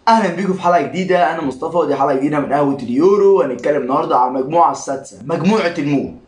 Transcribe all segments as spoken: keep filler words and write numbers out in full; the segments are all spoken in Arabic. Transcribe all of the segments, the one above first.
اهلا بيكم في حلقه جديده. انا مصطفى ودي حلقه جديده من قهوه اليورو، وهنتكلم النهارده عن المجموعه السادسه، مجموعه الموت.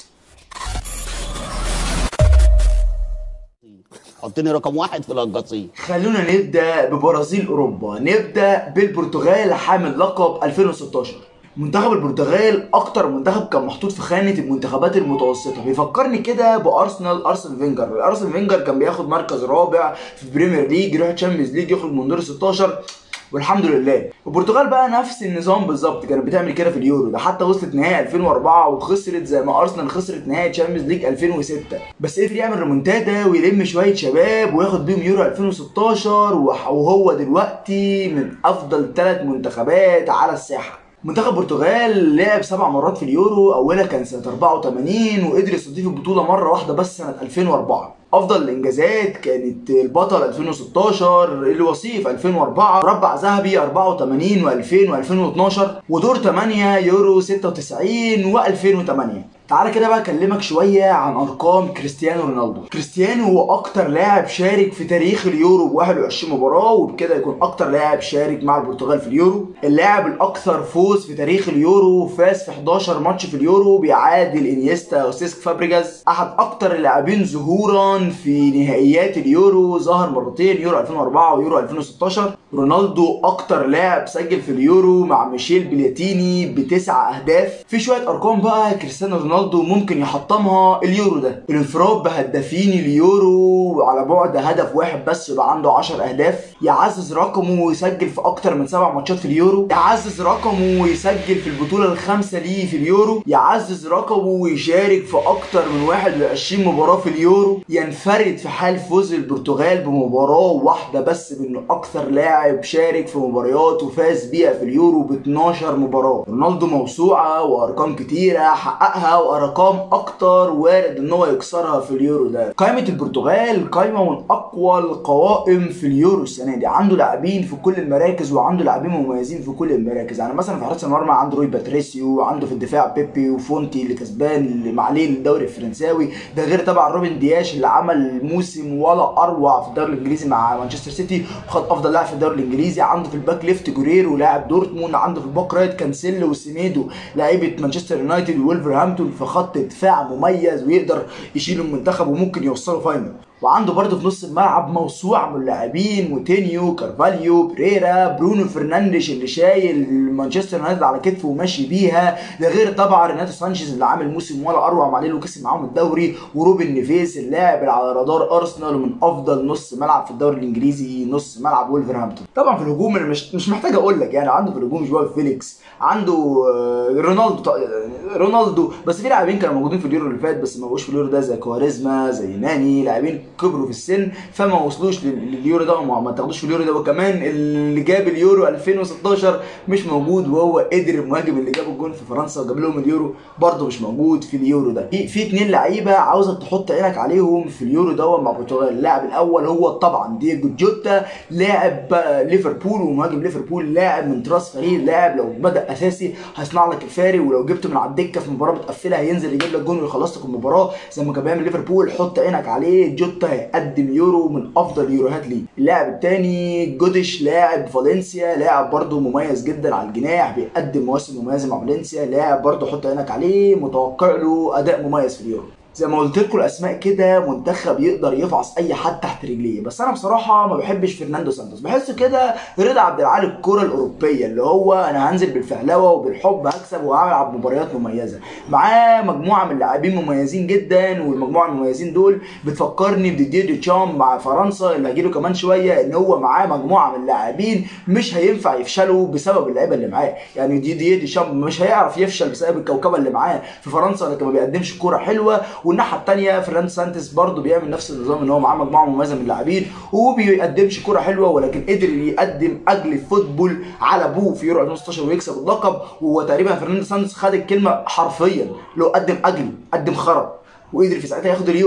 حطني رقم واحد في القصيم. خلونا نبدا ببرازيل اوروبا، نبدا بالبرتغال حامل لقب ألفين وستاشر. منتخب البرتغال اكتر منتخب كان محطوط في خانه المنتخبات المتوسطه، بيفكرني كده بارسنال. ارسنال فينجر ارسنال فينجر كان بياخد مركز رابع في البريمير ليج، يروح تشامبيونز ليج، يخرج من دور ستاشر والحمد لله. البرتغال بقى نفس النظام بالظبط، كانت بتعمل كده في اليورو ده، حتى وصلت نهائي ألفين وأربعة وخسرت زي ما ارسنال خسرت نهائي تشامبيونز ليج ألفين وستة، بس قدر يعمل ريمونتادا ويلم شويه شباب وياخد بيهم يورو ألفين وستاشر، وهو دلوقتي من افضل ثلاث منتخبات على الساحه. منتخب البرتغال لعب سبع مرات في اليورو، اولها كان سنه أربعة وثمانين وقدر يستضيف البطوله مره واحده بس سنه ألفين وأربعة. افضل الانجازات كانت البطل ألفين وستاشر، الوصيف ألفين وأربعة، مربع ذهبي أربعة وثمانين و2000 وألفين واتناشر، ودور ثمانية يورو ستة وتسعين وألفين وثمانية. تعالى كده بقى اكلمك شويه عن ارقام كريستيانو رونالدو. كريستيانو هو اكتر لاعب شارك في تاريخ اليورو ب واحد وعشرين مباراه، وبكده يكون اكتر لاعب شارك مع البرتغال في اليورو. اللاعب الاكثر فوز في تاريخ اليورو، فاز في حداشر ماتش في اليورو، بيعادل انيستا وسيسك فابريجاس. احد اكتر اللاعبين ظهورا في نهائيات اليورو، ظهر مرتين، يورو ألفين وأربعة ويورو ألفين وستاشر. رونالدو اكتر لاعب سجل في اليورو مع ميشيل بلاتيني بتسع اهداف. في شويه ارقام بقى كريستيانو رونالدو رونالدو ممكن يحطمها اليورو ده. الانفراد بهدافين اليورو على بعد هدف واحد بس، يبقى عنده عشر اهداف. يعزز رقمه ويسجل في اكتر من سبع ماتشات في اليورو. يعزز رقمه ويسجل في البطوله الخامسه ليه في اليورو. يعزز رقمه ويشارك في اكتر من واحد وعشرين مباراه في اليورو. ينفرد في حال فوز البرتغال بمباراه واحده بس بانه اكثر لاعب شارك في مباريات وفاز بيها في اليورو ب اتناشر مباراه. رونالدو موسوعه وارقام كتيره حققها، وارقام اكتر وارد ان هو يكسرها في اليورو ده. قائمه البرتغال قائمه من اقوى القوائم في اليورو السنه دي، عنده لاعبين في كل المراكز وعنده لاعبين مميزين في كل المراكز. يعني مثلا في حراسه المرمى عنده روي باتريسيو، عنده في الدفاع بيبي وفونتي اللي كسبان اللي معليه الدوري الفرنساوي، ده غير طبعا روبن دياش اللي عمل موسم ولا اروع في الدوري الانجليزي مع مانشستر سيتي وخد افضل لاعب في الدوري الانجليزي. عنده في الباك ليفت جوريرو لاعب دورتموند، عنده في الباك رايت كانسيلو وسيميدو لاعيبه مانشستر يونايتد وولفرهامبتون، في خط دفاع مميز ويقدر يشيل المنتخب وممكن يوصله فاينل. وعنده برضه في نص الملعب موسوعه من اللاعبين، موتينيو، كارفاليو، بريرا، برونو فرنانديش اللي شايل مانشستر يونايتد على كتفه وماشي بيها، ده غير طبعا ريناتو سانشيز اللي عامل موسم ولا اروع مع ليل وكسب معاهم الدوري، وروبن نيفيز اللاعب اللي على رادار ارسنال ومن افضل نص ملعب في الدوري الانجليزي، نص ملعب وولفرهامبتون. طبعا في الهجوم انا مش مش محتاج اقول لك، يعني عنده في الهجوم جواو فيليكس، عنده رونالدو رونالدو بس في لاعبين كانوا موجودين في اليورو اللي فات بس ما بقوش في اليورو ده، زي كواريزما، زي ناني، لاعبين كبروا في السن فما وصلوش لليورو ده وما تاخدوش في اليورو ده. وكمان اللي جاب اليورو ألفين وستاشر مش موجود، وهو قدر المهاجم اللي جاب الجون في فرنسا وجاب لهم اليورو برضه مش موجود في اليورو ده. في في اثنين لعيبه عاوزك تحط عينك عليهم في اليورو ده مع البرتغال. اللاعب الاول هو طبعا دييجو جوتا، لاعب ليفربول ومهاجم ليفربول، لاعب من تراس فريق، لاعب لو بدا اساسي هيصنع لك الفارق، ولو جبته من على الدكه في مباراه متقفله هينزل يجيب لك جون ويخلص لك المباراه زي ما كان بيعمل ليفربول. حط عينك عليه، جوتا هيقدم يورو من افضل اليوروهات ليه. اللاعب الثاني جوديش، لاعب فالنسيا، لاعب برده مميز جدا على الجناح، بيقدم مواسم مميزه مع فالنسيا، لاعب برده حط عينك عليه، متوقع له اداء مميز في اليورو. زي ما قلت لكم الاسماء كده منتخب يقدر يفعص اي حد تحت رجليه، بس انا بصراحه ما بحبش فرناندو سانتوس، بحسه كده رضا عبد العال الكره الاوروبيه، اللي هو انا هنزل بالفهلوه وبالحب هكسب وهلعب مباريات مميزه. معاه مجموعه من اللاعبين مميزين جدا، والمجموعه المميزين دول بتفكرني بديديه ديشام مع فرنسا اللي هجيله كمان شويه، ان هو معاه مجموعه من اللاعبين مش هينفع يفشلوا بسبب اللعيبه اللي معاه. يعني ديديه ديشام مش هيعرف يفشل بسبب الكوكبه اللي معاه في فرنسا، لكن ما بيقدمش كوره حلوه. والناحيه الثانيه فرناندو سانتوس برضه بيعمل نفس النظام، ان هو معاه مجموعه مميزه من اللاعبين وهو بيقدمش كوره حلوه، ولكن قدر يقدم اجل فوتبول على ابوه في يورو ألفين وستاشر ويكسب اللقب. وهو تقريبا فرناندو سانتوس خد الكلمه حرفيا، لو قدم اجل قدم خرا، وقدر في ساعتها ياخد اليورو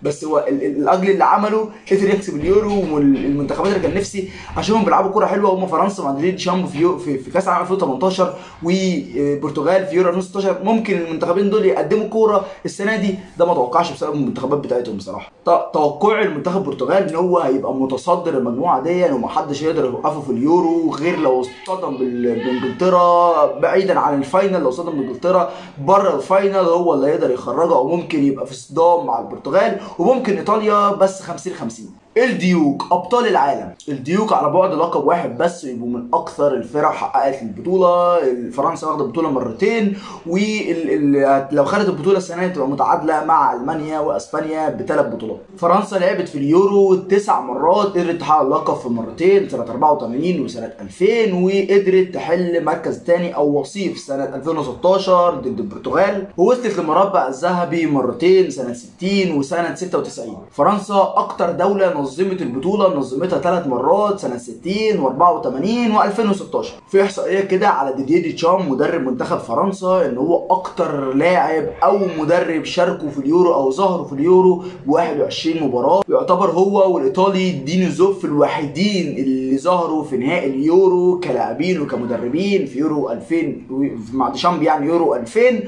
بس هو الاجل اللي عمله قدر يكسب اليورو، والمنتخبات اللي كان نفسي اشوفهم بيلعبوا كوره حلوه هم فرنسا مع ديديه ديشامب في في, في كاس العالم ألفين وتمنتاشر والبرتغال في يورو ألفين وستاشر. ممكن المنتخبين دول يقدموا كوره السنه دي، ده ما توقعش بسبب المنتخبات بتاعتهم بصراحه. توقعي المنتخب البرتغال ان هو هيبقى متصدر المجموعه دي ومحدش يقدر يوقفه في اليورو غير لو اصطدم بانجلترا، بعيدا عن الفاينل. لو اصطدم بانجلترا بره الفاينل هو اللي يقدر يخرجه، او ممكن يبقى في صدام مع البرتغال، وممكن ايطاليا، بس خمسين خمسين. الديوك ابطال العالم، الديوك على بعد لقب واحد بس يبقوا من اكثر الفرق حققت البطوله. فرنسا واخده البطوله مرتين، ولو خدت البطوله السنه دي تبقى متعادله مع المانيا واسبانيا بثلاث بطولات. فرنسا لعبت في اليورو تسع مرات، قدرت تحقق اللقب في مرتين سنه أربعة وثمانين وسنه ألفين، وقدرت تحل مركز ثاني او وصيف سنه ألفين وستاشر ضد البرتغال، ووصلت للمربع الذهبي مرتين سنه ستين وسنه ستة وتسعين. فرنسا اكتر دوله نظمت البطوله، نظمتها ثلاث مرات سنه ستين وأربعة وثمانين وألفين وستاشر. في احصائيه كده على ديديه ديشامب مدرب منتخب فرنسا ان هو اكتر لاعب او مدرب شاركوا في اليورو او ظهروا في اليورو ب واحد وعشرين مباراه. يعتبر هو والايطالي دينو زوف الوحيدين اللي ظهروا في نهائي اليورو كلاعبين وكمدربين في يورو ألفين مع ديشامب، يعني يورو ألفين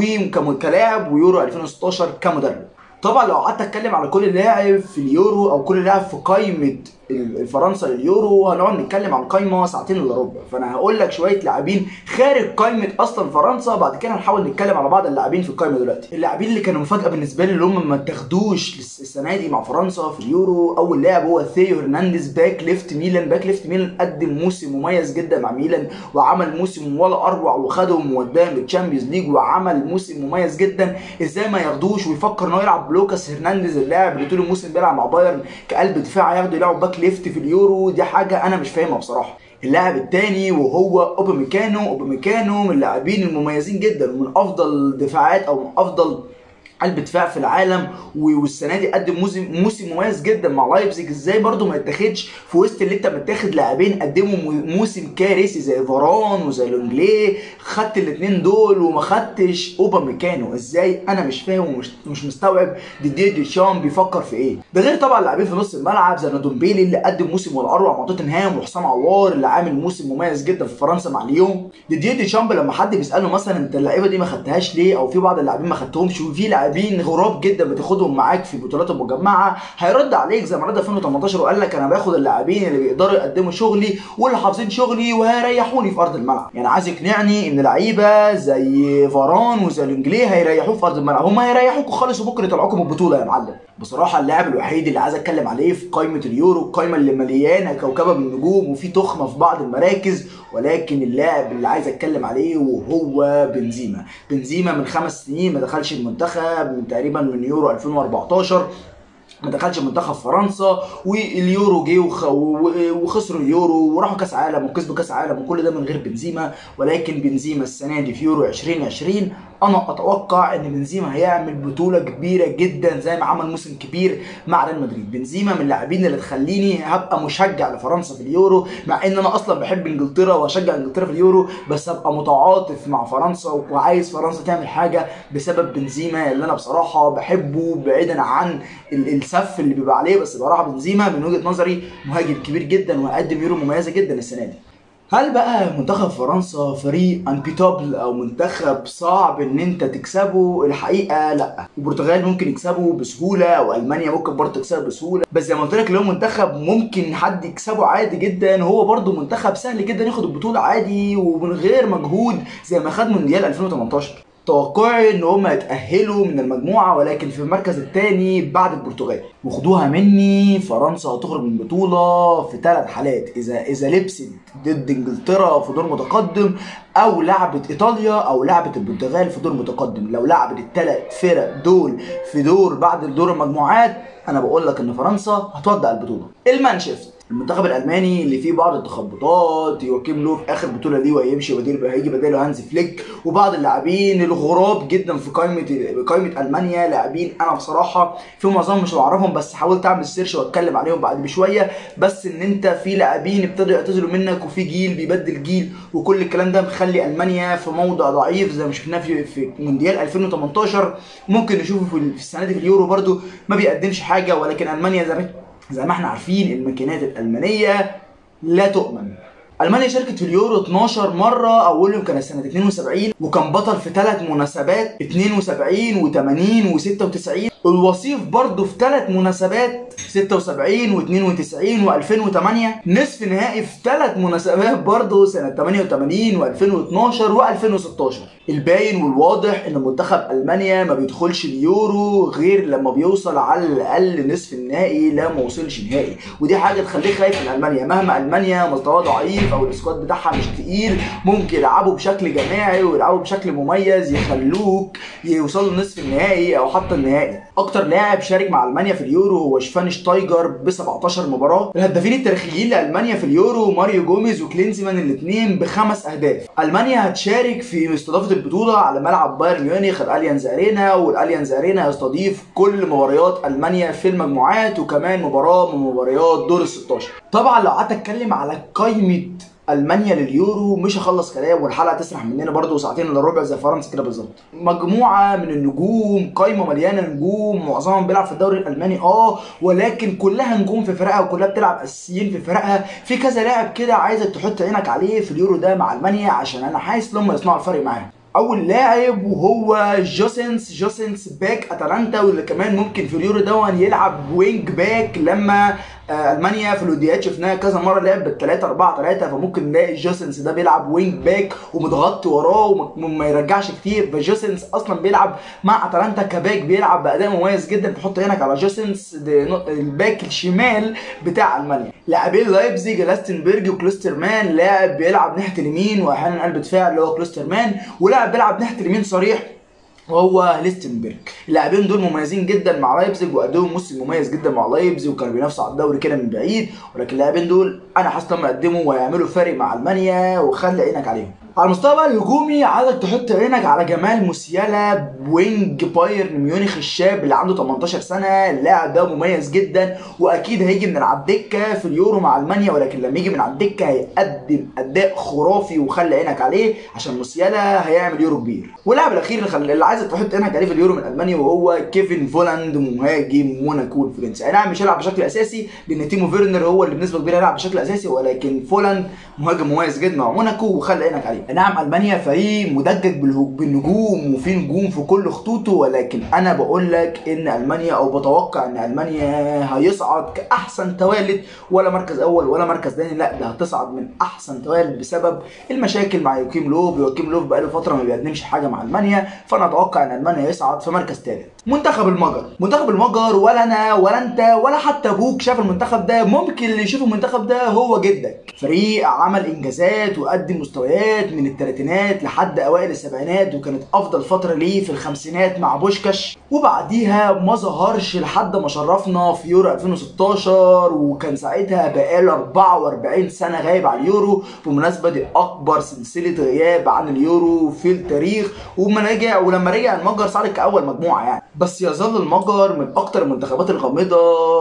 وكلاعب، ويورو ألفين وستاشر كمدرب. طبعا لو قعدت اتكلم على كل لاعب في اليورو او كل لاعب في قائمه الفرنسا لليورو هنقعد نتكلم عن قائمه ساعتين الا ربع، فانا هقول لك شويه لاعبين خارج قائمه اصلا فرنسا، بعد كده هنحاول نتكلم على بعض اللاعبين في القائمه دلوقتي. اللاعبين اللي كانوا مفاجاه بالنسبه لي اللي هم ما اتاخدوش السنه دي مع فرنسا في اليورو، اول لاعب هو ثيو هرنانديز باك ليفت ميلان. باك ليفت ميلان قدم موسم مميز جدا مع ميلان، وعمل موسم ولا اروع، وخدهم ووداهم للتشامبيونز ليج، وعمل موسم مميز جدا. ازاي ما ياخدوش ويفكر انه يلعب بلوكاس هرنانديز اللاعب اللي طول الموسم بيلعب مع بايرن كقلب دفاع ياخده يلعب باك ليفت في اليورو؟ دي حاجه انا مش فاهمها بصراحه. اللاعب الثاني وهو اوباميكانو. اوباميكانو من اللاعبين المميزين جدا ومن افضل دفاعات او من افضل قلب دفاع في العالم، والسنه دي قدم موسم موسم مميز جدا مع لايبزيج. ازاي برده ما يتاخدش في وسط اللي انت متاخد لاعبين قدموا موسم كارثي زي فاران وزي لونجليه؟ خدت الاثنين دول وما خدتش اوباميكانو، ازاي؟ انا مش فاهم ومش مش مستوعب ديديه ديشامب بيفكر في ايه. ده غير طبعا لاعبين في نص الملعب زي دومبيلي اللي قدم موسم ولا اروع مع توتنهام، وحسام عوار اللي عامل موسم مميز جدا في فرنسا مع ليون. ديديه ديشامب لما حد بيساله مثلا انت اللعيبه دي ما خدتهاش ليه، او في بعض اللاعبين ما خدتهمش، وفي لاعبين غراب جدا بتاخدهم معاك في البطولات المجمعه، هيرد عليك زي ما رد ألفين وتمنتاشر وقال لك انا باخد اللاعبين اللي بيقدروا يقدموا شغلي واللي حافظين شغلي وهيريحوني في ارض الملعب. يعني عايز يقنعني ان لعيبه زي فاران وزي لونجليه هيريحوه في ارض الملعب؟ هم هيريحوكوا خالص وبكره يطلعوكم من البطوله يا معلم. بصراحه اللاعب الوحيد اللي عايز اتكلم عليه في قائمه اليورو، القائمه اللي مليانه كوكبه بالنجوم وفي تخمه في بعض المراكز، ولكن اللاعب اللي عايز اتكلم عليه وهو بنزيما. بنزيما من خمس سنين ما دخلش المنتخب، من تقريبا من يورو ألفين وأربعتاشر ما دخلش منتخب فرنسا، واليورو جه وخسروا اليورو وراحوا كاس عالم وكسبوا كاس عالم، وكل ده من غير بنزيما. ولكن بنزيما السنه دي في يورو ألفين وعشرين انا اتوقع ان بنزيما هيعمل بطوله كبيره جدا زي ما عمل موسم كبير مع ريال مدريد. بنزيما من اللاعبين اللي تخليني هبقى مشجع لفرنسا في اليورو، مع ان انا اصلا بحب انجلترا واشجع انجلترا في اليورو، بس هبقى متعاطف مع فرنسا وعايز فرنسا تعمل حاجه بسبب بنزيما اللي انا بصراحه بحبه بعيدا عن السف اللي بيبقى عليه. بس بصراحه بنزيما من وجهه نظري مهاجم كبير جدا وهيقدم يورو مميزه جدا السنه دي. هل بقى منتخب فرنسا فريق انبيتابل او منتخب صعب ان انت تكسبه؟ الحقيقه لا. البرتغال ممكن يكسبه بسهوله، او المانيا ممكن برضه تكسبه بسهوله، بس زي ما قلت لك اللي هو منتخب ممكن حد يكسبه عادي جدا. هو برضه منتخب سهل جدا ياخد البطوله عادي ومن غير مجهود زي ما خد مونديال ألفين وتمنتاشر. توقعي ان هم يتاهلوا من المجموعه ولكن في المركز الثاني بعد البرتغال. وخدوها مني، فرنسا هتخرج من البطوله في ثلاث حالات: اذا اذا لبست ضد انجلترا في دور متقدم، او لعبت ايطاليا، او لعبت البرتغال في دور متقدم. لو لعبت الثلاث فرق دول في دور بعد دور المجموعات انا بقول لك ان فرنسا هتودع البطوله. المانشيفت المنتخب الالماني اللي فيه بعض التخبطات، يواكيم لوف اخر بطوله ليه وهيمشي بديل هيجي بداله هانز فليك، وبعض اللاعبين الغراب جدا في قائمه قائمه المانيا، لاعبين انا بصراحه في معظمهم مش بعرفهم بس حاولت اعمل سيرش واتكلم عليهم بعد بشويه. بس ان انت في لاعبين ابتدوا يعتزلوا منك وفي جيل بيبدل جيل وكل الكلام ده مخلي المانيا في موضع ضعيف زي ما شفناه في في مونديال ألفين وتمنتاشر. ممكن نشوفه في السنه دي في اليورو برده ما بيقدمش حاجه، ولكن المانيا زي ما زي ما احنا عارفين الماكينات الالمانيه لا تؤمن. المانيا شاركت في اليورو اتناشر مره، اولهم كان سنه اتنين وسبعين وكان بطل في ثلاث مناسبات اتنين وسبعين و80 و96. الوصيف برضه في ثلاث مناسبات ستة وسبعين واثنين وتسعين وألفين وثمانية. نصف نهائي في ثلاث مناسبات برضه سنه تمانية وتمانين وألفين واتناشر وألفين وستاشر. الباين والواضح ان منتخب المانيا ما بيدخلش اليورو غير لما بيوصل على الاقل نصف النهائي، لا ما وصلش نهائي، ودي حاجه تخليك خايف من المانيا. مهما المانيا مستواها ضعيف او السكواد بتاعها مش تقيل، ممكن يلعبوا بشكل جماعي ويلعبوا بشكل مميز يخلوك يوصلوا نصف النهائي او حتى النهائي. اكتر لاعب شارك مع المانيا في اليورو هو شفاينشتايجر ب سبعتاشر مباراه. الهدافين التاريخيين لالمانيا في اليورو ماريو جوميز وكلينزمان الاثنين بخمس اهداف. المانيا هتشارك في استضافه البطوله على ملعب بايرن ميونخ الاليانز ارينا، والاليانز ارينا يستضيف كل مباريات المانيا في المجموعات وكمان مباراه من مباريات دور ال ستاشر. طبعا لو قعدت اتكلم على قائمه المانيا لليورو مش هخلص كلام والحلقه تسرح مننا برضه ساعتين الا ربع زي فرنسا كده بالظبط. مجموعه من النجوم، قايمه مليانه نجوم، معظمهم بيلعب في الدوري الالماني اه ولكن كلها نجوم في فرقها وكلها بتلعب اساسيين في فرقها. في كذا لاعب كده عايزك تحط عينك عليه في اليورو ده مع المانيا عشان انا حاسس لما يصنعوا الفرق معاهم. اول لاعب وهو جوسنس جوسنس باك اتلانتا، واللي كمان ممكن في اليورو دون يلعب وينج باك لما المانيا في الاوديات شفناها كذا مره لعب بال ثلاثة أربعة ثلاثة، فممكن نلاقي جوسنس ده بيلعب وينج باك ومتغطي وراه وما يرجعش كتير. فجوسنس اصلا بيلعب مع اتلانتا كباك بيلعب باداء مميز جدا. تحط عينك على جوسنس الباك الشمال بتاع المانيا. لاعبين لايبزيج لاستنبرج وكلوسترمان، لاعب بيلعب ناحيه اليمين واحيانا قلب دفاع اللي هو كلوسترمان، ولاعب بيلعب ناحيه اليمين صريح وهو ليستنبرج. اللاعبين دول مميزين جدا مع لايبزيج وقدموا موسم مميز جدا مع لايبزيج وكانوا بينافسوا على الدوري كده من بعيد، ولكن اللاعبين دول انا حاسس لما يقدموا وهيعملوا فارق مع المانيا وخلي عينك عليهم. على المستوى بقى الهجومي عايزك تحط عينك على جمال موسيالا وينج بايرن ميونخ الشاب اللي عنده تمنتاشر سنه. اللاعب ده مميز جدا واكيد هيجي من على الدكه في اليورو مع المانيا، ولكن لما يجي من على الدكه هيقدم اداء خرافي وخلي عينك عليه عشان موسيالا هيعمل يورو كبير. واللاعب الاخير اللي, خل... اللي عايزك تحط عينك عليه في اليورو من المانيا وهو كيفن فولاند مهاجم موناكو الفرنسي. اي نعم مش هيلعب بشكل اساسي لان تيمو فيرنر هو اللي بنسبه كبيره هيلعب بشكل اساسي، ولكن فولاند مهاجم مميز جدا مع موناكو وخلي عينك عليه. نعم المانيا فريق مدجج بالنجوم وفي نجوم في كل خطوطه، ولكن انا بقول لك ان المانيا او بتوقع ان المانيا هيصعد كاحسن توالد، ولا مركز اول ولا مركز ثاني، لا ده هتصعد من احسن توالد بسبب المشاكل مع يوكيم لوف. يوكيم لوف بقاله فتره ما بيقدمش حاجه مع المانيا، فانا اتوقع ان المانيا يصعد في مركز ثالث. منتخب المجر، منتخب المجر ولا انا ولا انت ولا حتى ابوك شاف المنتخب ده، ممكن اللي يشوف المنتخب ده هو جدك. فريق عمل انجازات وقدم مستويات من الثلاثينات لحد اوائل السبعينات، وكانت افضل فتره ليه في الخمسينات مع بوشكاش، وبعديها ما ظهرش لحد ما شرفنا في يورو ألفين وستاشر، وكان ساعتها بقاله أربعة وأربعين سنه غايب على اليورو. بمناسبه دي اكبر سلسله غياب عن اليورو في التاريخ، وما رجع ولما رجع المجر صعد كاول مجموعه يعني. بس يظل المجر من اكتر المنتخبات الغامضه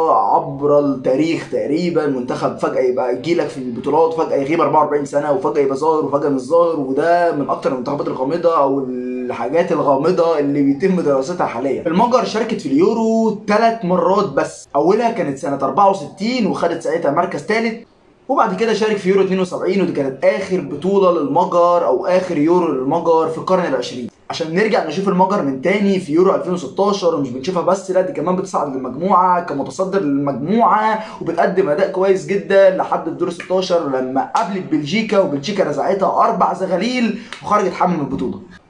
عبر التاريخ تقريبا. منتخب فجاه يبقى يجيلك في البطولات فجاه يغيب أربعة وأربعين سنه وفجاه يبقى ظاهر وفجاه مش ظاهر، وده من اكتر المنتخبات الغامضه او الحاجات الغامضه اللي بيتم دراستها حاليا. المجر شاركت في اليورو ثلاث مرات بس، اولها كانت سنه أربعة وستين وخدت ساعتها مركز ثالث، وبعد كده شارك في يورو اتنين وسبعين ودي كانت اخر بطوله للمجر او اخر يورو للمجر في القرن العشرين. عشان نرجع نشوف المجر من تاني في يورو ألفين وستاشر، ومش بنشوفها بس لا دي كمان بتصعد للمجموعه كمتصدر للمجموعه وبتقدم اداء كويس جدا لحد الدور ستاشر لما قابلت بلجيكا، وبلجيكا رزعتها اربع زغاليل وخرجت حامل من البطوله.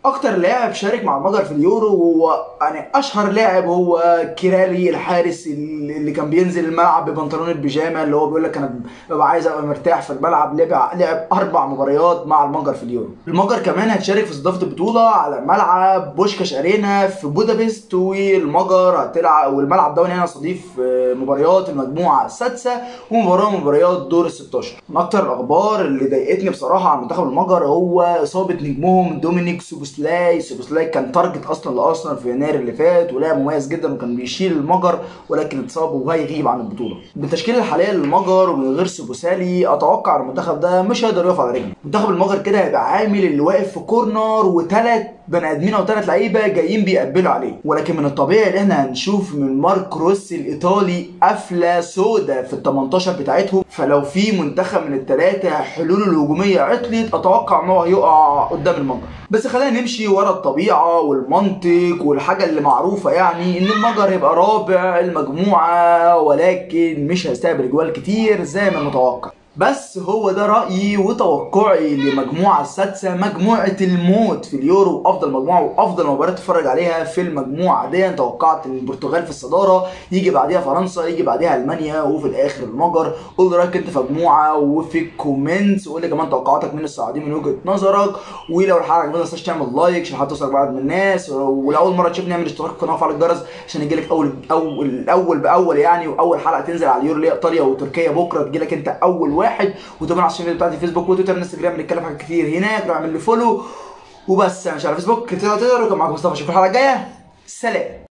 اكتر لاعب شارك مع المجر في اليورو هو يعني اشهر لاعب هو كيرالي الحارس اللي كان بينزل الملعب ببنطلون البيجامه، اللي هو بيقول لك انا ببقى عايز ابقى مرتاح في الملعب. لعب لعب اربع مباريات مع المجر في اليورو. المجر كمان هتشارك في استضافه البطوله على ملعب بوشكاش ارينا في بودابست، والمجر هتلعب والملعب ده هنا هيستضيف مباريات المجموعه السادسه ومباراه مباريات دور ال ستاشر. من اكتر الاخبار اللي ضايقتني بصراحه عن منتخب المجر هو اصابه نجمهم دومينيك سوبوسلاي. سوبوسلاي كان تارجت اصلا لارسنال في يناير اللي فات، ولاعب مميز جدا وكان بيشيل المجر، ولكن اتصاب وهيغيب عن البطوله. بالتشكيله الحاليه للمجر ومن غير سوبوسالي اتوقع المنتخب ده مش هيقدر يقف على رجله. منتخب المجر كده هيبقى عامل اللي واقف في كورنر وثلاث بني ادمين او ثلاث لعيبه جايين بيقبلوا عليه، ولكن من الطبيعي ان احنا هنشوف من مارك روسي الايطالي قفله سودا في ال تمنتاشر بتاعتهم. فلو في منتخب من الثلاثه حلوله الهجوميه عطلت اتوقع ان هو هيقع قدام المجر. بس خلينا نمشي ورا الطبيعه والمنطق والحاجه اللي معروفه، يعني ان المجر هيبقى رابع المجموعه ولكن مش هيستقبل جوال كتير زي ما متوقع. بس هو ده رأيي وتوقعي لمجموعة السادسة، مجموعة الموت في اليورو، وافضل مجموعة وافضل مباراة تتفرج عليها في المجموعة دي. توقعت ان البرتغال في الصدارة، يجي بعديها فرنسا، يجي بعديها المانيا، وفي الاخر المجر. قول لي رايك انت في مجموعة وفي الكومنتس، وقول لي كمان توقعاتك من الصاعدين من وجهة نظرك. ولو الحلقة عجبتك ما تنساش تعمل لايك عشان حتى توصل لبعض من الناس، ولو اول مرة تشوفني اعمل اشتراك في القناة وفعل الجرس عشان يجيلك اول اول اول باول يعني، واول حلقة تنزل على اليورو اللي هي ايطاليا وتركيا بكرة تجيلك انت اول واحد. وتابعنا على الشبكه بتاعتي فيسبوك وتويتر وانستجرام، بنتكلم في حاجات كتير هناك. روح اعمل لي فولو وبس. انا مش على فيسبوك تقدر تقدر. وكان معاكم مصطفى، اشوفكم الحلقه الجايه. سلام.